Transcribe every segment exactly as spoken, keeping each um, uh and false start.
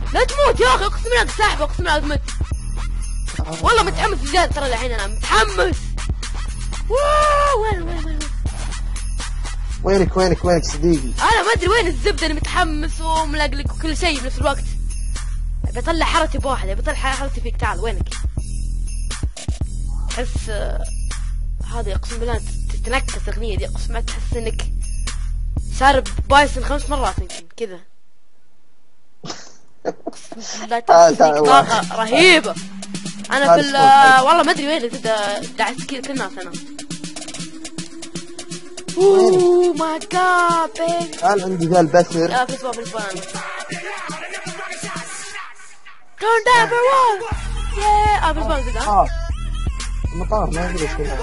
لا تموت يا اخي، اقسم بالله ساحبه، اقسم بالله مت. والله متحمس زيادة ترى الحين، انا متحمس. واو وين وين وين وينك وينك وينك صديقي؟ انا ما ادري وين الزبده، انا متحمس وملقلق وكل شيء بنفس الوقت. بطلع حرتي بواحده، بطلع حرتي فيك. تعال وينك؟ تحس هذه اقسم بالله تتنكس الاغنيه دي، اقسم بالله تحس انك شارب بايسن خمس مرات يمكن كذا. اقسم بالله تحس فيك طاقه رهيبه. انا في والله ما ادري وين دعست كذا كل الناس انا. اوه ماي جاد بيبي. تعال عندي ذا البثر. لا في سباب في البان. Turn down for one. Yeah. اه في البان كذا. اه المطار ما ادري ايش هذا.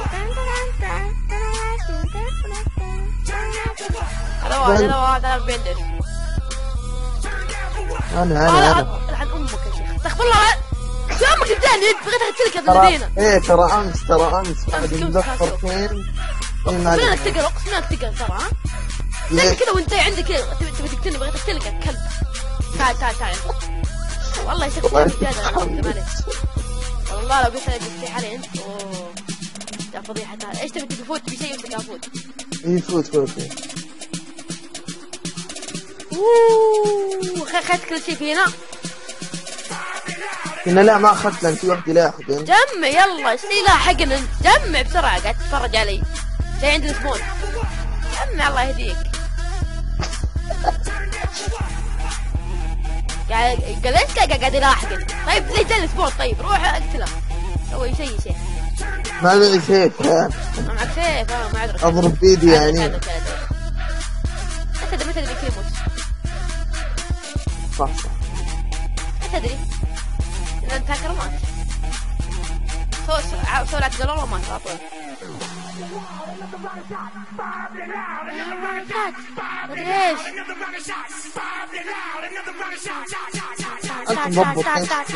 هذا واحد هذا واحد هذا بيندر. انا انا انا لعن امك يا شيخ، استغفر الله. شو امك اداني انت بغيت اقتلك يا ذبينه. ايه ترى امس ترى امس بعد مذكرتين. اقسم بالله انك تقرا، اقسم بالله انك تقرا ترى. ها؟ زي كذا وانت عندك تبي تقتلني، بغيت اقتلك يا كلب. تعال تعال تعال. والله يا شيخ زيادة انا معليش. والله لو قلت لك تصيح علي انت. اوه يا فضيحة. ايش تبي تفوت بشيء وانت قافوت؟ اي فوت فوت. اوه اخذت كل شيء فينا. هنا لا ما اخذت لان في واحد يلاحقني. جمع يلا، ايش اللي يلاحقنا انت؟ جمع بسرعة، قاعد تتفرج علي. جاي عند السبون. جمع الله يهديك. قاعد قال ايش قاعد يلاحقك؟ طيب ليش جاي السبون؟ طيب روح اقتله. سوي شيء شيء. ما معي سيف. ما معك سيف؟ اه ما ادري. اضرب بيدي يعني. متى تدري متى تدري كيف يموت؟ صح صح. متى تدري؟ اذا انت هاكر مات. سوي سوي لك قال والله مات على طول. مدري ايش. انت مضبط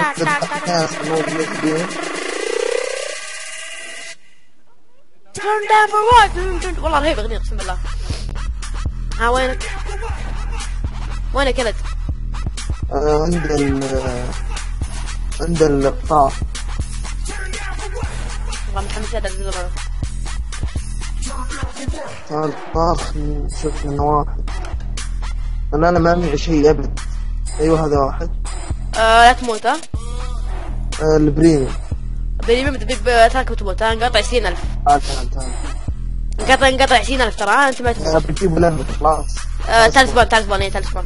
Turn down for what? والله رهيب اغنية اقسم بالله. ها وينك؟ وينك ولد؟ آه عند ال عند القطار. والله متحمس هذا الزر. تعال القطار نشوف من واحد. انا انا ما معي شيء ابد. ايوه هذا واحد. آه لا تموت. ها؟ آه البريميوم. بريميوم تراك بتموت. ها انقطع عشرين ألف. تعال تعال تعال. انقطع انقطع عشرين ألف ترى. ها انت ما تموت. بجيب له خلاص. آه تالسبون تالسبون اي تالسبون.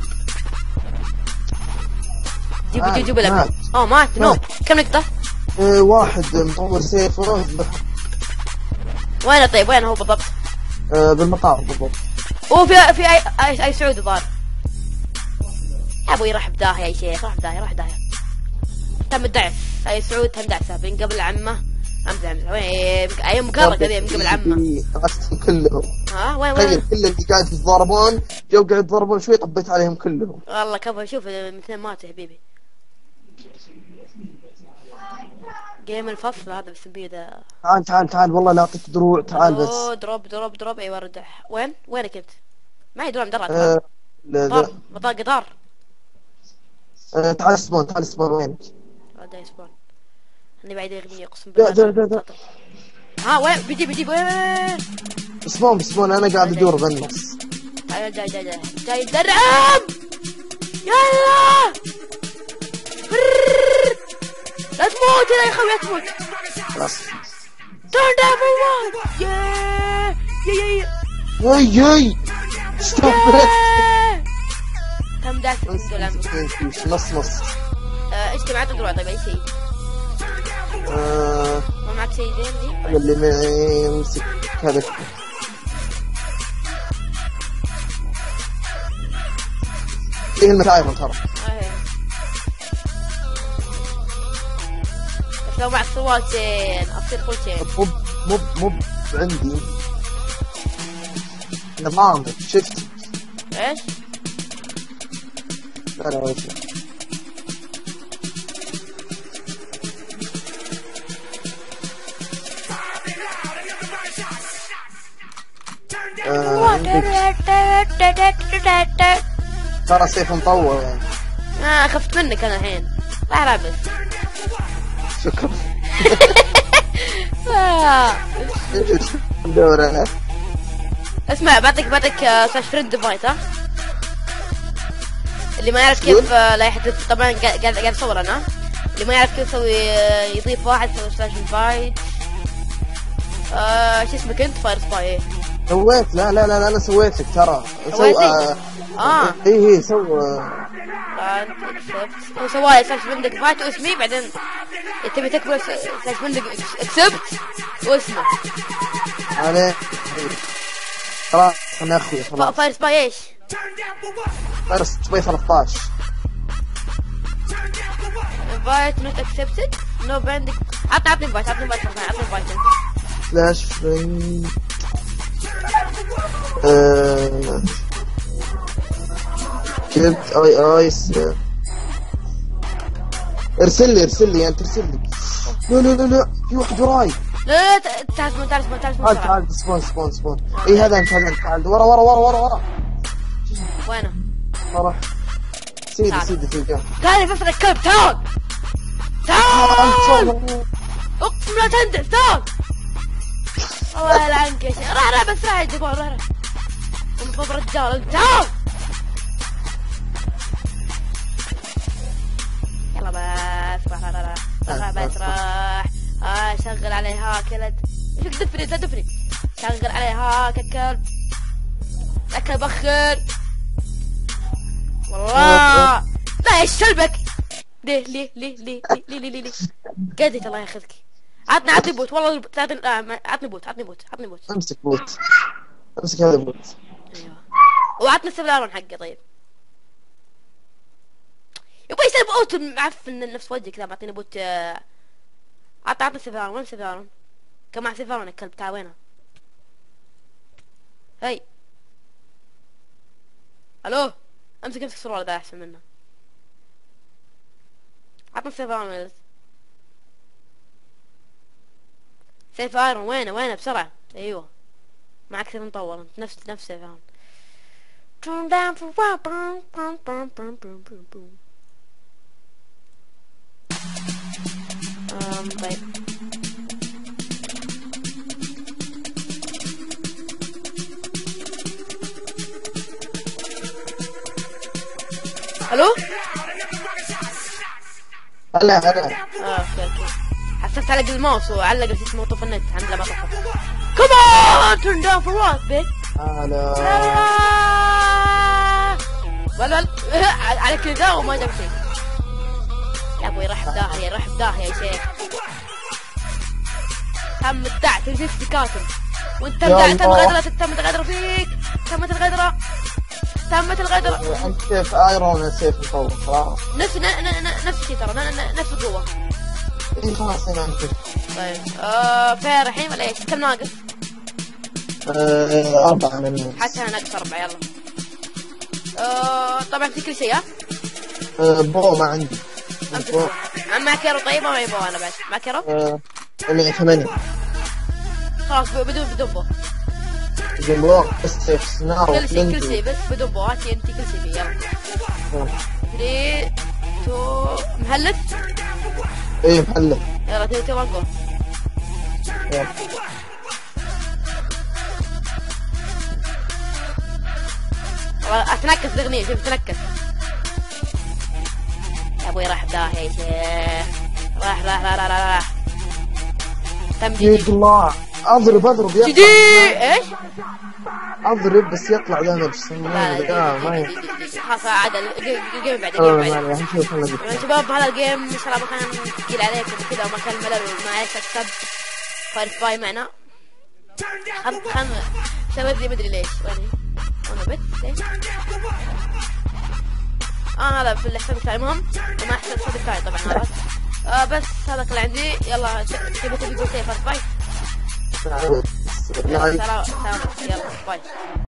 جيب جيب جيب له. اه مات نو. كم نقطة؟ ايه واحد مطور سيف واحد. وينه طيب؟ وين هو بالضبط؟ آه بالمطار بالضبط. اوه في في اي اي, أي سعودي ظهر. يا ابوي راح بداهية يا شيخ، راح بداهية راح بداهية. تم الدعس. اي سعود تم دعسه من قبل عمه. امزح امزح. وين اي مقرق هذي من قبل عمه. دعستهم كلهم. ها وين تخيل وين؟ كل اللي قاعد يتضاربون جو قاعد يتضاربون شوي طبيت عليهم كلهم. والله كفو. شوف الاثنين ماتوا يا حبيبي. جيم الفصل هذا بسميه ذا. تعال تعال تعال والله لا اعطيك دروع. تعال بس. اوه دروب دروب دروب. ايوه ردح. وين؟ وينك انت؟ معي دروع مدرع. آه قطار قطار قطار. آه تعال سبون تعال سبون وينك؟ هذا سبون. اني بعيد اغنية اقسم لا بالله. لا لا ها وين بيجي بيجي وين؟ سبون سبون انا قاعد ادور بالنص. ايوه جاي جاي جاي جاي درعم. يلا لا تموت يا اخوي لا تموت. خلاص. Turn down for one. ياه يا يا ياي ياي ستوب. كم داك نص نص. ايش معك دروع؟ طيب اي شيء. آه ما معك شيء زين دي؟ اللي معي امسك هذا. فيه المتاعب ترى. بس لو معك سوالتين اصير كل شيء. مب مب مب عندي نظام شفت. ايش؟ لا لا ايش ترى سيف مطور يعني. آه خفت منك انا الحين. راح لابس. شكرا. آه. ندور انا. اسمع بعطيك بعطيك آه، سلاش فريند فايت ها. اللي ما يعرف كيف آه، لا يحذف طبعا قاعد قاعد قاعد اصور انا. اللي ما يعرف كيف يسوي آه، يضيف واحد يسوي سلاش فايت. آه شو اسمك انت؟ فاير سباي ايه؟ سويت لا لا لا انا سويت لك ترى. سويت لي؟ آه. اه اي هي سو. لا انت اكسبت. هو سواي سلاش فريند فايت واسمي بعدين تبي تكبر سلاش فريند اكسبت واسمه. عليه. خلاص انا اخوي خلاص. فاير سباي ايش؟ فاير سباي ثلاثة عشر. invite not accepted no binding. عطني عطني invite عطني invite عطني invite. سلاش فريند. آه... كتبت اي ايس. ارسل لي ارسل لي انت ارسل لي. لا لا لا لا في واحد وراي. لا لا تعال تعال تعال تعال تعال تعال سبون سبون سبون. اي هذا انت هذا انت تعال ورا ورا ورا ورا ورا. وينه؟ ورا. سيدي سيدي في الجنب. تعال فصل الكلب تعال تعال اقسم لا تندف تعال. الله يلعنك يا شيخ. راح راح بس راح يجيبون راح راح من فوق رجال تعال. يلا بس راح راح راح راح بس راح. آه شغل عليها كلب. ايش دفني لا دفني. شغل عليها كلب. لك بخر. والله لا ايش سلبك؟ ليه ليه ليه ليه ليه ليه ليه ليه قدت الله ياخذك. عطني عطني بوت والله تعطي. عطني بوت عطني بوت عطني بوت. امسك بوت امسك هذا بوت. ايوه وعطني السفلارون حقه. طيب يبغى يسلب اوت معفن نفس وجهك ذا. معطيني بوت. عطني عطني السفلارون. وين السفلارون؟ كم مع سفلارون الكلب تعال وينها؟ هاي الو امسك امسك سروال ذا احسن منه. عطنا سيف ايرون. سيف ايرون وينه وينه بسرعة. ايوه معك سيف مطور انت. نفس نفس سيف ايرون. turn down for what boom boom boom boom boom boom boom. um طيب الو. هلا هلا. اه اوكي اوكي. حسست علق الماوس وعلق اسمه طف النت عند لما طفى. كمان turn down for what بي. هلا. ول ول على كذا وما جاب شيء. يا ابوي راح بداهية راح بداهية يا شيخ. تم الدع تمشي كاتم وانت تم تم غدرة تم الغدرة فيك. تمت الغدرة تمت الغدرة. انت سيف ايرون سيف مطور خلاص. نفس نفس الشيء ترى نفس القوة. اي خلاص هنا انت. طيب ااا فير الحين ولا ايش؟ كم ناقص؟ ااا أربعة من حتى انا ناقص أربعة. يلا ااا طبعا في كل شيء ها؟ ااا بو ما عندي. بو مع كيرو. طيب ما يبغى انا بعد مع كيرو؟ ااا معي ثمانية. خلاص بدون بدون بو. بدون بو بس سيف سنار كل شيء كل شيء بس بدون بو. هاتي انت كل شيء فيه. يلا ثري تو مهلت؟ ايه محلة. يلا ثري تو جو. يلا اتنكس الاغنية. شوف تنكس يا ابوي. راح بداهية يا شيخ. راح راح راح راح راح تم جي جي. الله اضرب اضرب يطلع جي جي ايش؟ اضرب بس يطلع دامج. لا لا ما هي. خلاص عاد الجيم بعد الجيم بعد. يا شباب هذا الجيم ان شاء الله ما كان ثقيل عليكم كذا وما كان ملل وما ايش اكسب. فاير سباي معنا. خم خم سويت لي مدري ليش. وين انا بس ليش؟ اه هذا في الحساب الثاني. المهم وما احسن الحساب الثاني طبعا هذا. آه بس هذا اللي عندي. يلا تبي تبي تقول سيف فاير سباي. سلام. سلام يلا باي.